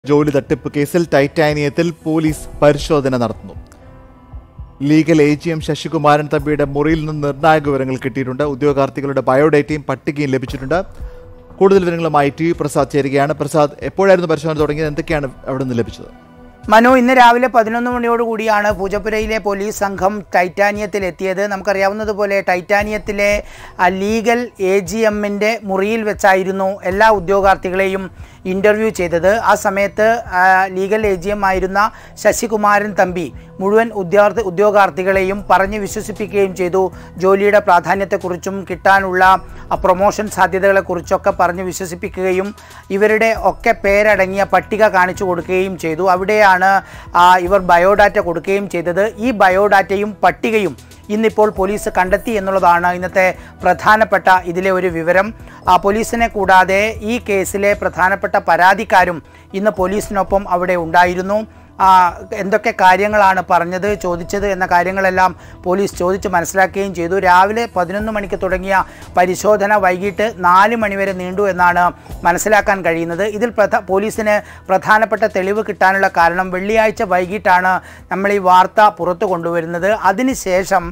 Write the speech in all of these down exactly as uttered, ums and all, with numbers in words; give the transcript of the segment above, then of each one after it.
ജോലി തട്ടിപ്പ് കേസിൽ ടൈറ്റാനിയത്തിൽ പോലീസ് പരിശോധന നടത്തുന്നു. Legal A G M Sasikumaran തമ്പിയുടെ മുറിയിൽ നിന്ന് നിർണായക വിവരങ്ങൾ കിട്ടിയിട്ടുണ്ട്. ഉദ്യോഗാർത്ഥികളുടെ ബയോഡേറ്റയും പട്ടികയും ലഭിച്ചിട്ടുണ്ട്. കൂടുതൽ വിവരങ്ങളുമായി ടി വി പ്രസാദ് ചേരുകയാണ്. പ്രസാദ്, എപ്പോഴായിരുന്നു പരിശോധന തുടങ്ങിയത്? എന്തൊക്കെയാണ് അവിടെ നിന്ന് ലഭിച്ചത്? മനു, ഇന്ന് രാവിലെ പതിനൊന്ന് മണിയോടുകൂടിയാണ് പൂജപ്പുരയിലെ പോലീസ് സംഘം ടൈറ്റാനിയത്തിൽ എത്തിയത്. നമുക്കറിയാവുന്നതുപോലെ ടൈറ്റാനിയത്തിലെ ലീഗൽ എ ജി എമ്മിൻ്റെ മുറിയിൽ വെച്ചായിരുന്നു എല്ലാ ഉദ്യോഗാർത്ഥികളെയും ഇൻ്റർവ്യൂ ചെയ്തത്. ആ സമയത്ത് ലീഗൽ എ ജി എം ആയിരുന്ന ശശികുമാരൻ തമ്പി മുഴുവൻ ഉദ്യോഗാർത്ഥി ഉദ്യോഗാർത്ഥികളെയും പറഞ്ഞ് വിശ്വസിപ്പിക്കുകയും ചെയ്തു. ജോലിയുടെ പ്രാധാന്യത്തെക്കുറിച്ചും കിട്ടാനുള്ള പ്രൊമോഷൻ സാധ്യതകളെക്കുറിച്ചൊക്കെ പറഞ്ഞ് വിശ്വസിപ്പിക്കുകയും ഇവരുടെ ഒക്കെ പേരടങ്ങിയ പട്ടിക കാണിച്ചു കൊടുക്കുകയും ചെയ്തു. അവിടെയാണ് ഇവർ ബയോഡാറ്റ കൊടുക്കുകയും ചെയ്തത്. ഈ ബയോഡാറ്റയും പട്ടികയും ഇന്നിപ്പോൾ പോലീസ് കണ്ടെത്തി എന്നുള്ളതാണ് ഇന്നത്തെ പ്രധാനപ്പെട്ട ഇതിലെ ഒരു വിവരം. പോലീസിനെ കൂടാതെ ഈ കേസിലെ പ്രധാനപ്പെട്ട പരാതിക്കാരും ഇന്ന് പോലീസിനൊപ്പം അവിടെ ഉണ്ടായിരുന്നു. എന്തൊക്കെ കാര്യങ്ങളാണ് പറഞ്ഞത്, ചോദിച്ചത് എന്ന കാര്യങ്ങളെല്ലാം പോലീസ് ചോദിച്ച് മനസ്സിലാക്കുകയും ചെയ്തു. രാവിലെ പതിനൊന്ന് മണിക്ക് തുടങ്ങിയ പരിശോധന വൈകിട്ട് നാല് മണിവരെ നീണ്ടു എന്നാണ് മനസ്സിലാക്കാൻ കഴിയുന്നത്. ഇതിൽ പ്രധ പോലീസിന് പ്രധാനപ്പെട്ട തെളിവ് കിട്ടാനുള്ള കാരണം വെള്ളിയാഴ്ച വൈകിട്ടാണ് നമ്മൾ ഈ വാർത്ത പുറത്തു കൊണ്ടുവരുന്നത്. അതിനുശേഷം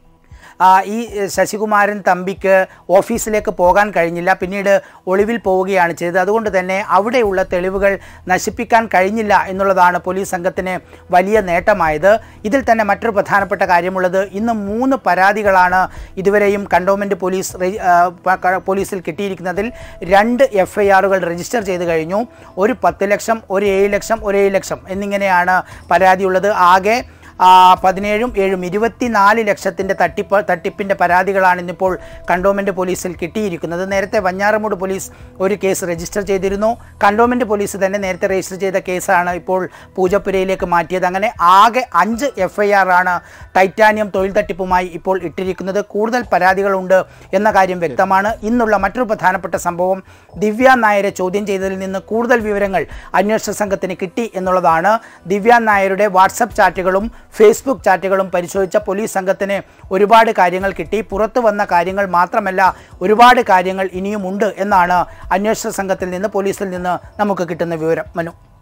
ഈ ശശികുമാരൻ തമ്പിക്ക് ഓഫീസിലേക്ക് പോകാൻ കഴിഞ്ഞില്ല. പിന്നീട് ഒളിവിൽ പോവുകയാണ് ചെയ്തത്. അതുകൊണ്ട് തന്നെ അവിടെയുള്ള തെളിവുകൾ നശിപ്പിക്കാൻ കഴിഞ്ഞില്ല എന്നുള്ളതാണ് പോലീസ് സംഘത്തിന് വലിയ നേട്ടമായത്. ഇതിൽ തന്നെ മറ്റൊരു പ്രധാനപ്പെട്ട കാര്യമുള്ളത്, ഇന്ന് മൂന്ന് പരാതികളാണ് ഇതുവരെയും കണ്ടോൺമെൻറ്റ് പോലീസ് പോലീസിൽ കിട്ടിയിരിക്കുന്നതിൽ രണ്ട് എഫ് ഐ ആറുകൾ രജിസ്റ്റർ ചെയ്ത് കഴിഞ്ഞു. ഒരു പത്ത് ലക്ഷം, ഒരു ഏഴ് ലക്ഷം, ഒരു ഏഴ് ലക്ഷം എന്നിങ്ങനെയാണ് പരാതിയുള്ളത്. ആകെ പതിനേഴും ഏഴും ഇരുപത്തിനാല് ലക്ഷത്തിൻ്റെ തട്ടിപ്പ് തട്ടിപ്പിൻ്റെ പരാതികളാണ് ഇന്നിപ്പോൾ കണ്ടോൺമെൻറ്റ് പോലീസിൽ കിട്ടിയിരിക്കുന്നത്. നേരത്തെ വഞ്ഞാറമൂട് പോലീസ് ഒരു കേസ് രജിസ്റ്റർ ചെയ്തിരുന്നു. കണ്ടോൺമെൻറ്റ് പോലീസ് തന്നെ നേരത്തെ രജിസ്റ്റർ ചെയ്ത കേസാണ് ഇപ്പോൾ പൂജപ്പുരയിലേക്ക് മാറ്റിയത്. അങ്ങനെ ആകെ അഞ്ച് എഫ് ഐ ആർ ആണ് ടൈറ്റാനിയം തൊഴിൽ തട്ടിപ്പുമായി ഇപ്പോൾ ഇട്ടിരിക്കുന്നത്. കൂടുതൽ പരാതികളുണ്ട് എന്ന കാര്യം വ്യക്തമാണ്. ഇന്നുള്ള മറ്റൊരു പ്രധാനപ്പെട്ട സംഭവം, ദിവ്യ നായരെ ചോദ്യം ചെയ്തതിൽ നിന്ന് കൂടുതൽ വിവരങ്ങൾ അന്വേഷണ സംഘത്തിന് കിട്ടി എന്നുള്ളതാണ്. ദിവ്യ നായരുടെ വാട്സപ്പ് ചാറ്റുകളും ഫേസ്ബുക്ക് ചാറ്റുകളും പരിശോധിച്ച പോലീസ് സംഘത്തിന് ഒരുപാട് കാര്യങ്ങൾ കിട്ടി. പുറത്തു വന്ന കാര്യങ്ങൾ മാത്രമല്ല, ഒരുപാട് കാര്യങ്ങൾ ഇനിയുമുണ്ട് എന്നാണ് അന്വേഷണ സംഘത്തിൽ നിന്ന് പോലീസിൽ നിന്ന് നമുക്ക് കിട്ടുന്ന വിവരം. മനു.